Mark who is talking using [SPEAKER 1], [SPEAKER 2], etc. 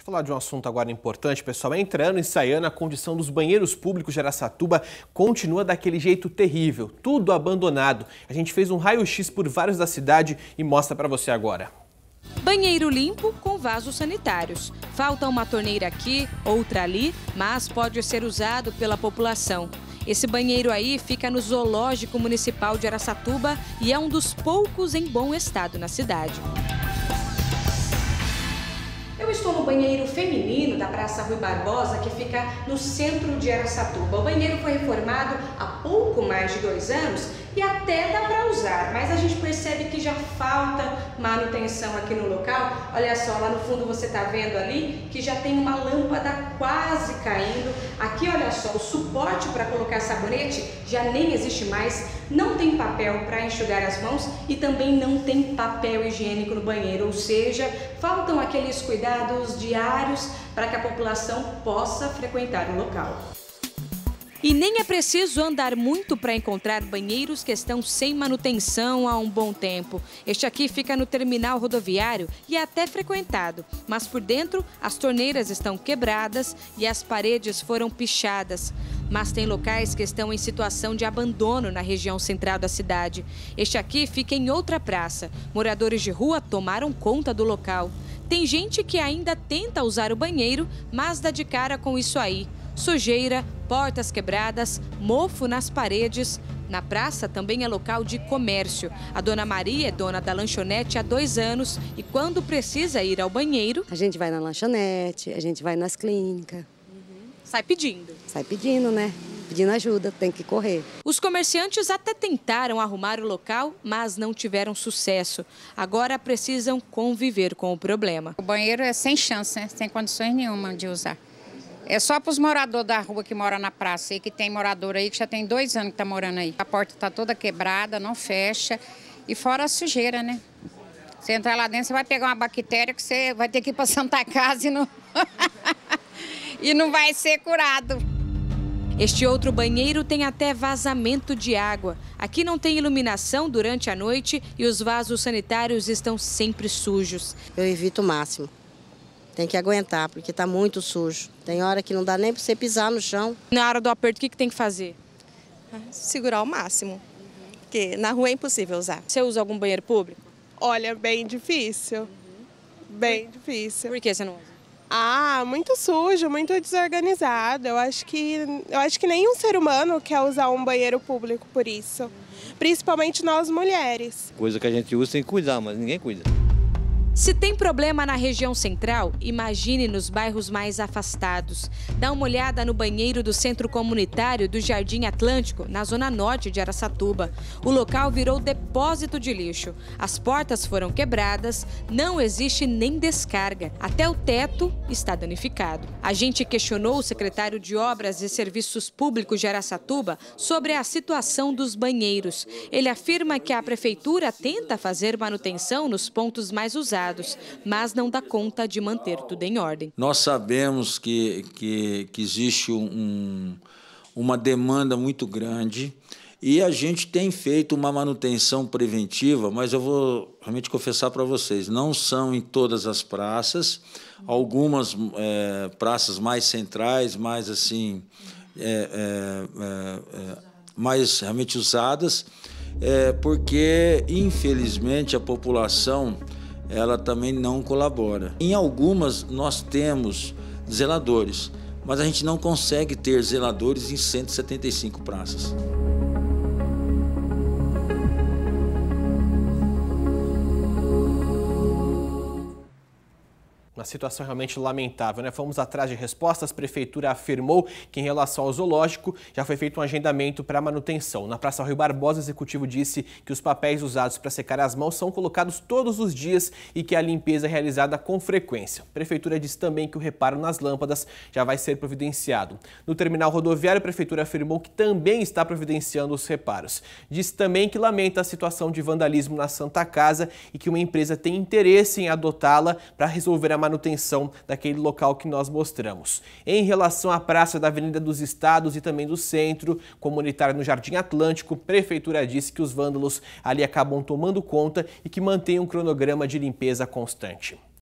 [SPEAKER 1] Falar de um assunto agora importante, pessoal. Entre ano e ano, a condição dos banheiros públicos de Araçatuba continua daquele jeito terrível, tudo abandonado. A gente fez um raio-x por vários da cidade e mostra para você agora.
[SPEAKER 2] Banheiro limpo com vasos sanitários. Falta uma torneira aqui, outra ali, mas pode ser usado pela população. Esse banheiro aí fica no Zoológico Municipal de Araçatuba e é um dos poucos em bom estado na cidade. Eu estou no banheiro feminino da Praça Rui Barbosa, que fica no centro de Araçatuba. O banheiro foi reformado há pouco mais de 2 anos e até dá para usar, mas a gente percebe que já falta manutenção aqui no local. Olha só, lá no fundo você está vendo ali que já tem uma lâmpada quase caindo. Aqui, olha só, o suporte para colocar sabonete já nem existe mais. Não tem papel para enxugar as mãos e também não tem papel higiênico no banheiro, ou seja, faltam aqueles cuidados diários para que a população possa frequentar o local. E nem é preciso andar muito para encontrar banheiros que estão sem manutenção há um bom tempo. Este aqui fica no terminal rodoviário e é até frequentado, mas por dentro as torneiras estão quebradas e as paredes foram pichadas. Mas tem locais que estão em situação de abandono na região central da cidade. Este aqui fica em outra praça. Moradores de rua tomaram conta do local. Tem gente que ainda tenta usar o banheiro, mas dá de cara com isso aí. Sujeira, portas quebradas, mofo nas paredes. Na praça também é local de comércio. A dona Maria é dona da lanchonete há 2 anos e quando precisa ir ao banheiro...
[SPEAKER 3] A gente vai na lanchonete, a gente vai nas clínicas.
[SPEAKER 2] Sai pedindo.
[SPEAKER 3] Sai pedindo, né? Pedindo ajuda, tem que correr.
[SPEAKER 2] Os comerciantes até tentaram arrumar o local, mas não tiveram sucesso. Agora precisam conviver com o problema.
[SPEAKER 4] O banheiro é sem chance, né? Sem condições nenhuma de usar. É só para os moradores da rua que moram na praça e que tem morador aí, que já tem 2 anos que está morando aí. A porta está toda quebrada, não fecha. E fora a sujeira, né? Você entrar lá dentro, você vai pegar uma bactéria que você vai ter que ir para Santa Casa e não... e não vai ser curado.
[SPEAKER 2] Este outro banheiro tem até vazamento de água. Aqui não tem iluminação durante a noite e os vasos sanitários estão sempre sujos.
[SPEAKER 3] Eu evito o máximo. Tem que aguentar, porque está muito sujo. Tem hora que não dá nem para você pisar no chão.
[SPEAKER 2] Na hora do aperto, o que tem que fazer?
[SPEAKER 5] Segurar ao máximo, porque na rua é impossível usar.
[SPEAKER 2] Você usa algum banheiro público?
[SPEAKER 5] Olha, bem difícil. Bem difícil.
[SPEAKER 2] Por que você não usa?
[SPEAKER 5] Ah, muito sujo, muito desorganizado. Eu acho que nenhum ser humano quer usar um banheiro público por isso. Principalmente nós mulheres.
[SPEAKER 6] Coisa que a gente usa tem que cuidar, mas ninguém cuida.
[SPEAKER 2] Se tem problema na região central, imagine nos bairros mais afastados. Dá uma olhada no banheiro do Centro Comunitário do Jardim Atlântico, na zona norte de Araçatuba. O local virou depósito de lixo. As portas foram quebradas, não existe nem descarga. Até o teto está danificado. A gente questionou o secretário de Obras e Serviços Públicos de Araçatuba sobre a situação dos banheiros. Ele afirma que a prefeitura tenta fazer manutenção nos pontos mais usados, mas não dá conta de manter tudo em ordem.
[SPEAKER 7] Nós sabemos que existe uma demanda muito grande e a gente tem feito uma manutenção preventiva, mas eu vou realmente confessar para vocês, não são em todas as praças, algumas praças mais centrais, mais assim, mais realmente usadas, porque infelizmente a população ela também não colabora. Em algumas nós temos zeladores, mas a gente não consegue ter zeladores em 175 praças.
[SPEAKER 1] Uma situação realmente lamentável, né? Fomos atrás de respostas, a prefeitura afirmou que em relação ao zoológico já foi feito um agendamento para manutenção. Na Praça Rui Barbosa, o executivo disse que os papéis usados para secar as mãos são colocados todos os dias e que a limpeza é realizada com frequência. A prefeitura disse também que o reparo nas lâmpadas já vai ser providenciado. No terminal rodoviário, a prefeitura afirmou que também está providenciando os reparos. Disse também que lamenta a situação de vandalismo na Santa Casa e que uma empresa tem interesse em adotá-la para resolver a manutenção daquele local que nós mostramos. Em relação à praça da Avenida dos Estados e também do Centro Comunitário no Jardim Atlântico, a prefeitura disse que os vândalos ali acabam tomando conta e que mantém um cronograma de limpeza constante.